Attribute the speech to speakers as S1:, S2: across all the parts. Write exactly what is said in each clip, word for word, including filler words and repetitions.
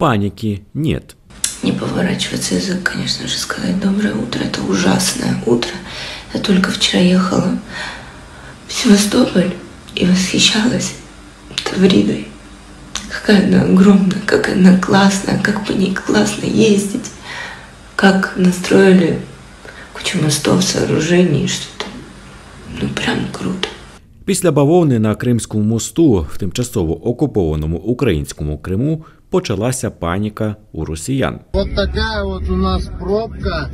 S1: Паники нет.
S2: Не поворачивается язык, конечно же, сказать «доброе утро». Это ужасное утро. Я только вчера ехала в Севастополь и восхищалась Тавридой. Какая она огромная, как она классная, как по ней классно ездить. Как настроили кучу мостов, сооружений, что-то, ну прям круто.
S1: Після бавовни на Кримському мосту в тимчасово окупованому українському Криму почалася паніка у росіян.
S3: Вот такая вот у нас пробка.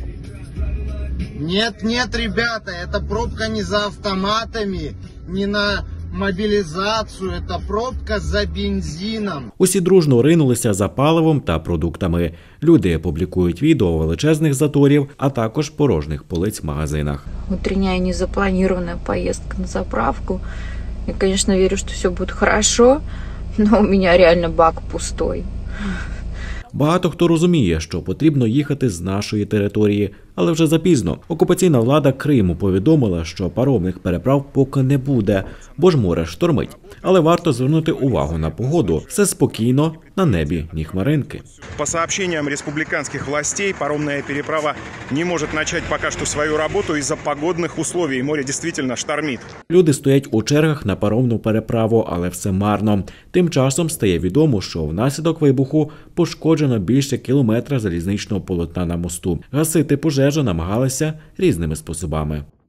S3: Нет, нет, ребята, эта пробка не за автоматами, не на мобілізацію, це пробка за бензином.
S1: Усі дружно ринулися за паливом та продуктами. Люди публікують відео величезних заторів, а також порожніх полиць в магазинах.
S4: Утренняя незапланированная поездка на заправку. Я, конечно, верю, что все будет хорошо, но у меня реально бак пустой.
S1: Багато хто розуміє, що потрібно їхати з нашої території, але вже запізно. Окупаційна влада Криму повідомила, що паромних переправ поки не буде, бо ж море штормить. Але варто звернути увагу на погоду. Все спокійно, на небі ні хмаринки.
S5: По сообщениям республиканских властей, паромная переправа не может начать пока что свою работу из-за погодных условий. Море действительно штормит.
S1: Люди стоять у чергах на паромну переправу, але все марно. Тим часом стає відомо, що внаслідок вибуху пошкоджено більше кілометра залізничного полотна на мосту. Гасити пожежу намагалися різними способами.